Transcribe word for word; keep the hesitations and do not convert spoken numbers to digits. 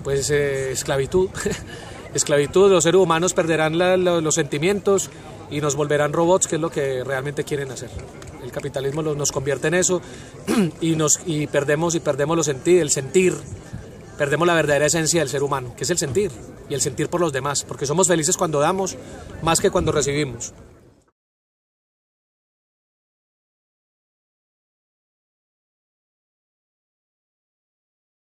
pues eh, esclavitud. Esclavitud, los seres humanos perderán la, la, los sentimientos y nos volverán robots, que es lo que realmente quieren hacer. El capitalismo los, nos convierte en eso y, nos, y perdemos, y perdemos los senti el sentir, perdemos la verdadera esencia del ser humano, que es el sentir, y el sentir por los demás, porque somos felices cuando damos más que cuando recibimos.